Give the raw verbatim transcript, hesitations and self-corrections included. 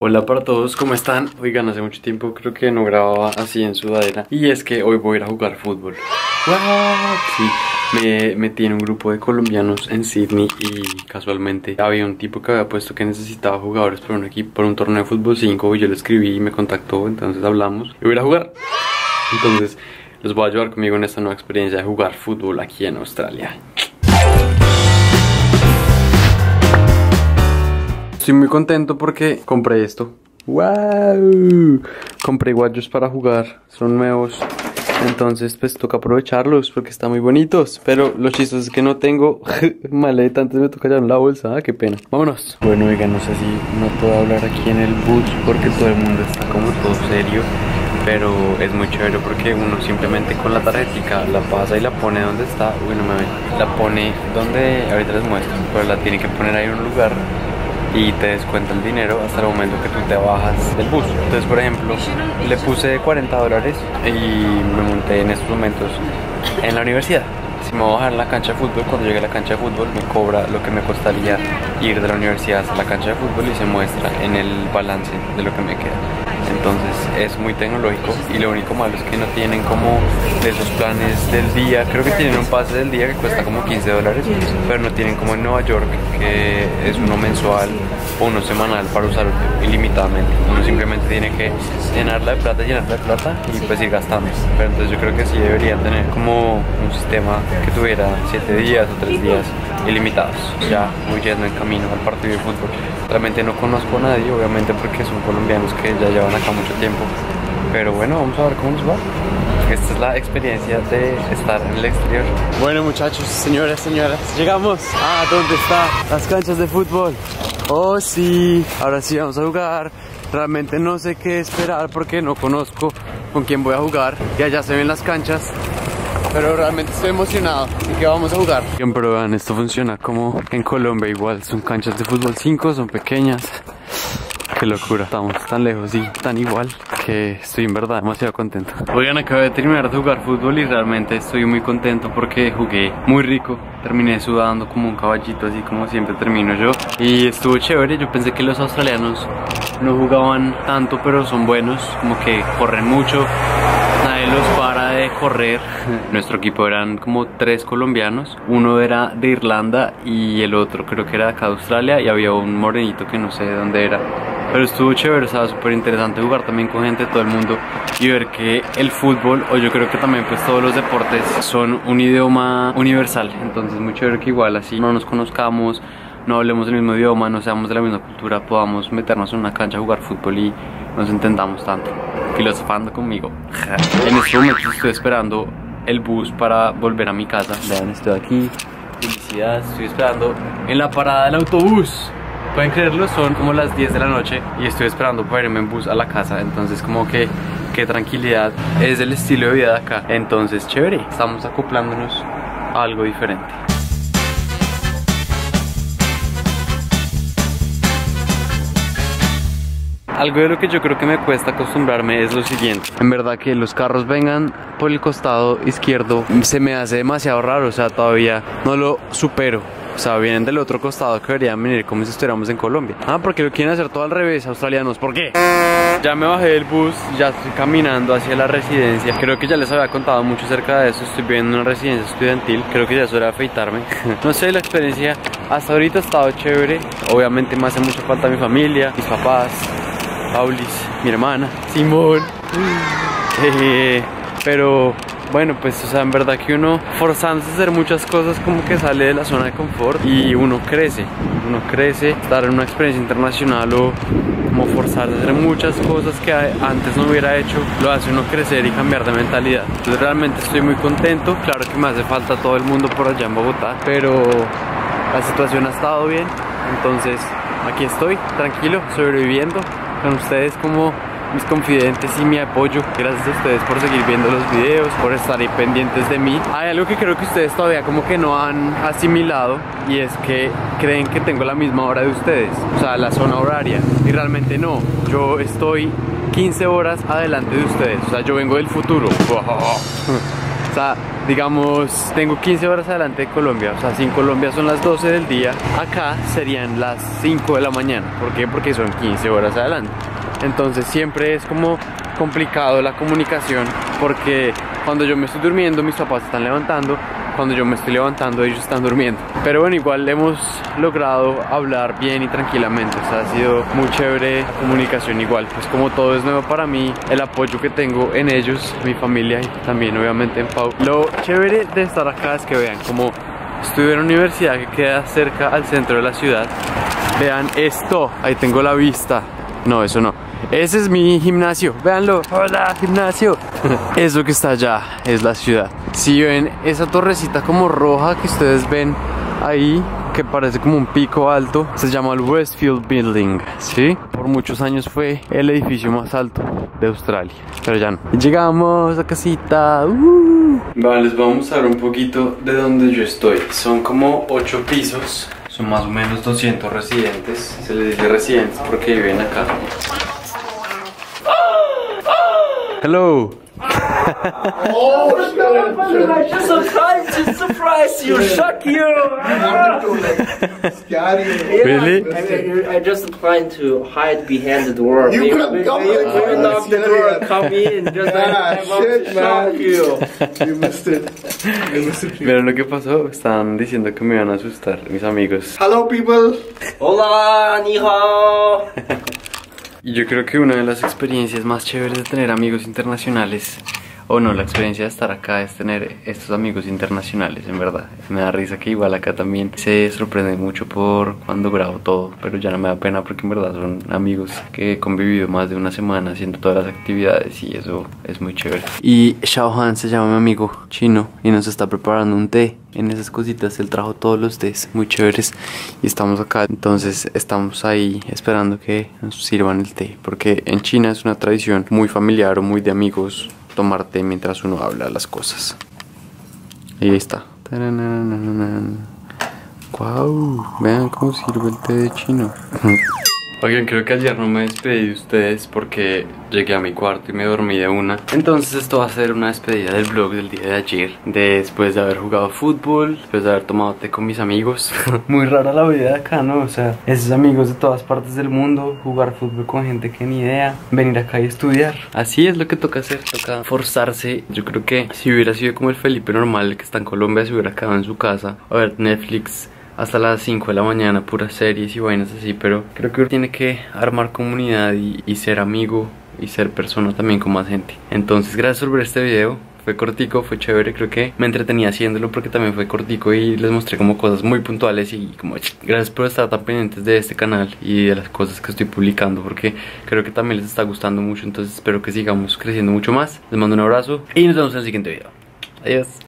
Hola para todos, ¿cómo están? Oigan, hace mucho tiempo creo que no grababa así en sudadera. Y es que hoy voy a ir a jugar fútbol. ¿What? Sí, me metí en un grupo de colombianos en Sydney y casualmente había un tipo que había puesto que necesitaba jugadores por un equipo, por un torneo de fútbol cinco. Y yo le escribí y me contactó, entonces hablamos y voy a ir a jugar. Entonces los voy a llevar conmigo en esta nueva experiencia de jugar fútbol aquí en Australia. Estoy muy contento porque compré esto. ¡Wow! Compré guayos para jugar, son nuevos. Entonces pues toca aprovecharlos porque están muy bonitos. Pero lo chistoso es que no tengo maleta, antes me toca llevar la bolsa. Ah, qué pena. Vámonos. Bueno, oigan, no sé si no puedo hablar aquí en el bus porque todo el mundo está como todo serio. Pero es muy chévere porque uno simplemente con la tarjetica la pasa y la pone donde está. Uy, no me ven. La pone donde, ahorita les muestro, pero la tiene que poner ahí en un lugar y te descuenta el dinero hasta el momento que tú te bajas del bus. Entonces, por ejemplo, le puse cuarenta dólares y me monté en estos momentos en la universidad. Si me voy a bajar en la cancha de fútbol, cuando llegue a la cancha de fútbol me cobra lo que me costaría ir de la universidad hasta la cancha de fútbol y se muestra en el balance de lo que me queda. Entonces es muy tecnológico y lo único malo es que no tienen como de esos planes del día. Creo que tienen un pase del día que cuesta como quince dólares, pero no tienen como en Nueva York, que es uno mensual o uno semanal para usar ilimitadamente. Uno simplemente tiene que llenarla de plata, llenarla de plata y pues ir gastando. Pero entonces yo creo que sí deberían tener como un sistema que tuviera siete días o tres días ilimitados. Ya voy yendo en camino al partido de fútbol. Realmente no conozco a nadie, obviamente porque son colombianos que ya llevan acá mucho tiempo. Pero bueno, vamos a ver cómo nos va. Esta es la experiencia de estar en el exterior. Bueno, muchachos, señoras, señoras, llegamos a donde están las canchas de fútbol. Oh sí, ahora sí vamos a jugar. Realmente no sé qué esperar porque no conozco con quién voy a jugar. Y allá se ven las canchas, pero realmente estoy emocionado y que vamos a jugar. Pero vean, esto funciona como en Colombia igual. Son canchas de fútbol cinco, son pequeñas. Qué locura, estamos tan lejos y tan igual que estoy en verdad demasiado contento. Oigan, acabo de terminar de jugar fútbol y realmente estoy muy contento porque jugué muy rico. Terminé sudando como un caballito, así como siempre termino yo. Y estuvo chévere, yo pensé que los australianos no jugaban tanto, pero son buenos, como que corren mucho. Nadie los para de correr. Nuestro equipo eran como tres colombianos. Uno era de Irlanda y el otro creo que era de acá de Australia. Y había un morenito que no sé de dónde era. Pero estuvo chévere, estaba súper interesante jugar también con gente de todo el mundo y ver que el fútbol, o yo creo que también pues todos los deportes, son un idioma universal. Entonces muy chévere que igual así no nos conozcamos, no hablemos el mismo idioma, no seamos de la misma cultura, podamos meternos en una cancha a jugar fútbol y nos entendamos tanto. Filosofando conmigo. En este momento estoy esperando el bus para volver a mi casa. Vean, estoy aquí. Felicidad, estoy esperando en la parada del autobús. Pueden creerlo, son como las diez de la noche y estoy esperando para irme en bus a la casa. Entonces como que, qué tranquilidad, es el estilo de vida de acá. Entonces chévere, estamos acoplándonos a algo diferente. Algo de lo que yo creo que me cuesta acostumbrarme es lo siguiente. En verdad que los carros vengan por el costado izquierdo se me hace demasiado raro, o sea, todavía no lo supero. O sea, vienen del otro costado que deberían venir como si estuviéramos en Colombia. Ah, porque lo quieren hacer todo al revés, australianos. ¿Por qué? Ya me bajé del bus, ya estoy caminando hacia la residencia. Creo que ya les había contado mucho acerca de eso. Estoy viviendo en una residencia estudiantil. Creo que ya es hora de afeitarme. No sé, la experiencia hasta ahorita ha estado chévere. Obviamente me hace mucha falta mi familia, mis papás, Paulis, mi hermana, Simón. Eh, pero... bueno, pues, o sea, en verdad que uno forzándose a hacer muchas cosas como que sale de la zona de confort y uno crece, uno crece, estar en una experiencia internacional o como forzarse a hacer muchas cosas que antes no hubiera hecho, lo hace uno crecer y cambiar de mentalidad. Entonces realmente estoy muy contento, claro que me hace falta todo el mundo por allá en Bogotá, pero la situación ha estado bien, entonces aquí estoy, tranquilo, sobreviviendo con ustedes como mis confidentes y mi apoyo. Gracias a ustedes por seguir viendo los videos, por estar ahí pendientes de mí. Hay algo que creo que ustedes todavía como que no han asimilado y es que creen que tengo la misma hora de ustedes, o sea, la zona horaria, y realmente no. Yo estoy quince horas adelante de ustedes, o sea, yo vengo del futuro. O sea, digamos, tengo quince horas adelante de Colombia. O sea, si en Colombia son las doce del día, acá serían las cinco de la mañana. ¿Por qué? Porque son quince horas adelante. Entonces siempre es como complicado la comunicación, porque cuando yo me estoy durmiendo mis papás se están levantando, cuando yo me estoy levantando ellos están durmiendo. Pero bueno, igual hemos logrado hablar bien y tranquilamente. O sea, ha sido muy chévere la comunicación. Igual, pues como todo es nuevo para mí, el apoyo que tengo en ellos, mi familia y también obviamente en Pau. Lo chévere de estar acá es que vean, como estudio en una universidad que queda cerca al centro de la ciudad. Vean esto, ahí tengo la vista. No, eso no. Ese es mi gimnasio, véanlo. Hola, gimnasio. Eso que está allá es la ciudad. Si ven esa torrecita como roja que ustedes ven ahí, que parece como un pico alto, se llama el Westfield Building, ¿sí? Por muchos años fue el edificio más alto de Australia, pero ya no. Llegamos a casita. uh. Vale, les voy a mostrar un poquito de donde yo estoy. Son como ocho pisos. Son más o menos doscientos residentes. Se les dice residentes porque viven acá. Hello. Oh, I just tried to surprise you, shock you. Really? I, I just trying to hide behind the door. You could have come you, back. you knock the door, come in, just Ah, I want shit, to shock man. you. You missed it. You missed it. Pero lo que pasó, estaban diciendo que me iban a asustar mis amigos. Hello, people. Hola, ni hao. Y yo creo que una de las experiencias más chéveres de tener amigos internacionales, o no, la experiencia de estar acá es tener estos amigos internacionales, en verdad. Me da risa que igual acá también se sorprende mucho por cuando grabo todo, pero ya no me da pena porque en verdad son amigos que he convivido más de una semana haciendo todas las actividades y eso es muy chévere. Y Xiao Han se llama mi amigo chino y nos está preparando un té. En esas cositas él trajo todos los tés muy chéveres y estamos acá, entonces estamos ahí esperando que nos sirvan el té, porque en China es una tradición muy familiar o muy de amigos tomar té mientras uno habla las cosas. Y ahí está. Wow, vean cómo sirve el té de chino. Oigan, creo que ayer no me despedí de ustedes porque llegué a mi cuarto y me dormí de una. Entonces esto va a ser una despedida del vlog del día de ayer, después de haber jugado fútbol, después de haber tomado té con mis amigos. Muy rara la vida de acá, ¿no? O sea, esos amigos de todas partes del mundo, jugar fútbol con gente que ni idea, venir acá y estudiar. Así es lo que toca hacer, toca forzarse. Yo creo que si hubiera sido como el Felipe normal, que está en Colombia, se hubiera quedado en su casa a ver Netflix hasta las cinco de la mañana, puras series y vainas así. Pero creo que uno tiene que armar comunidad y, y ser amigo y ser persona también con más gente. Entonces gracias por ver este video. Fue cortico, fue chévere, creo que me entretenía haciéndolo porque también fue cortico y les mostré como cosas muy puntuales y como gracias por estar tan pendientes de este canal y de las cosas que estoy publicando, porque creo que también les está gustando mucho. Entonces espero que sigamos creciendo mucho más. Les mando un abrazo y nos vemos en el siguiente video. Adiós.